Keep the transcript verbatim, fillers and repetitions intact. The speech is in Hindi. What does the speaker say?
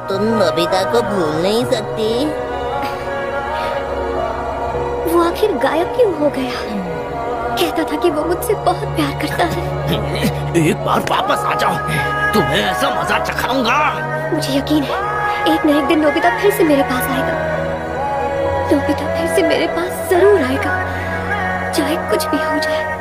तुम नोबिता को भूल नहीं सकती? वो आखिर गायब क्यों हो गया? कहता था कि वो मुझसे बहुत प्यार करता है। एक बार वापस आ जाओ, तुम्हें ऐसा मजा चखाऊंगा। मुझे यकीन है एक न एक दिन नोबिता फिर से मेरे पास आएगा। नोबिता फिर से मेरे पास जरूर आएगा, चाहे कुछ भी हो जाए।